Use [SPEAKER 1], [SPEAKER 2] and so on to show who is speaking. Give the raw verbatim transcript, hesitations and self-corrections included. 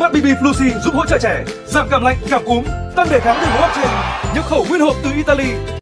[SPEAKER 1] Smart bê bê Flucy giúp hỗ trợ trẻ giảm cảm lạnh, cảm cúm, tăng đề kháng đường hô hấp trên. Nhập khẩu nguyên hộp từ Italy.